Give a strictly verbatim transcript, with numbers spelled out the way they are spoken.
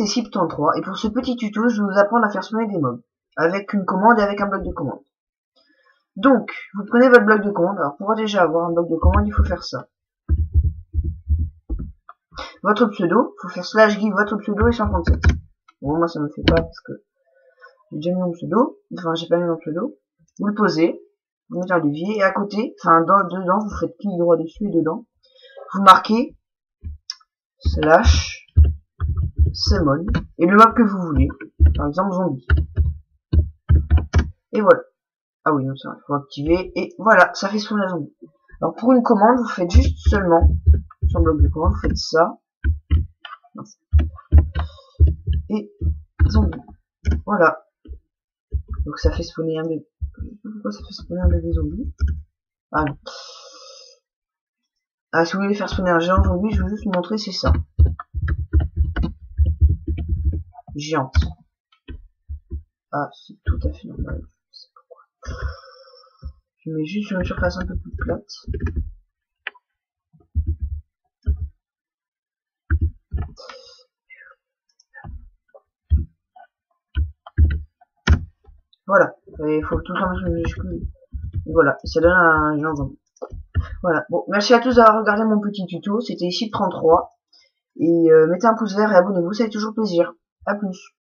c'est Sip trente-trois, et pour ce petit tuto, je vais vous apprendre à faire spawner des mobs, avec une commande et avec un bloc de commande. Donc, vous prenez votre bloc de commande. Alors, pour déjà avoir un bloc de commande, il faut faire ça. Votre pseudo, il faut faire slash give votre pseudo et cent trente-sept. Bon, moi, ça me fait pas parce que j'ai déjà mis mon pseudo. Enfin, j'ai pas mis mon pseudo. Vous le posez, vous mettez un levier, et à côté, enfin, dans, dedans, vous faites clic droit dessus et dedans, vous marquez slash summon et le mob que vous voulez. Par exemple, zombie. Et voilà. Ah oui, non, ça, il faut activer, et voilà, ça fait spawner la zombie. Alors, pour une commande, vous faites juste seulement, sur le bloc de commande, vous faites ça. Et zombie. Voilà. Donc, ça fait spawner un bébé. Pourquoi ça fait spawner un bébé zombie? Ah non. Ah, si vous voulez faire spawner un géant zombie, je vais juste vous montrer, c'est ça. Géante. Ah, c'est tout à fait normal. Je sais pourquoi. Je mets juste sur une surface un peu plus plate. Voilà. Il faut tout le temps mettre une majuscule. Voilà. Et ça donne un géant zombie. Voilà. Bon, merci à tous d'avoir regardé mon petit tuto. C'était ici trente-trois. Et euh, mettez un pouce vert et abonnez-vous, ça fait toujours plaisir. À plus.